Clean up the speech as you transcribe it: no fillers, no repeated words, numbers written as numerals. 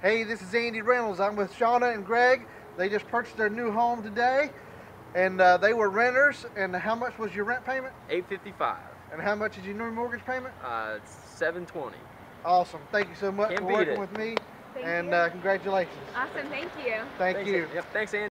Hey, this is Andy Reynolds. I'm with Shauna and Greg. They just purchased their new home today, and they were renters. And how much was your rent payment? $855. And how much is your new mortgage payment? $720. Awesome. Thank you so much Can't for beat working it. with me. Thank and you. congratulations. Awesome, thank you. Thank you. Yep, thanks, Andy.